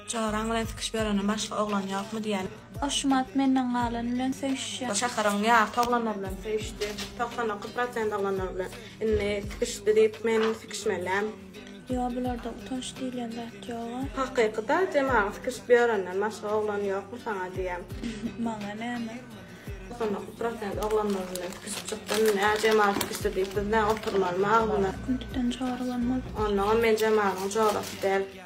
Çoran bilen fikiş berenden başga oglan ýokmy diýen. Aşmat menden galan bilen sevişýär. Şaharaň ýa oglanlar bilen sevişdi. 99% oglanlar bilen. Inne fikişdi diýip men fikişmelem. Ýa bularda utanç diýilen zat ýok. Hakykata jemaat fikiş berenden başga oglan ýokmy saňa diýem. Maňa näme? 99% oglanlar bilen fikişip çykdan näme jemaat fikişdi diýip bizden oturmaly mı? Kuntukdan çağrılanmaz. Ondan men jemaatyň jogapy däl.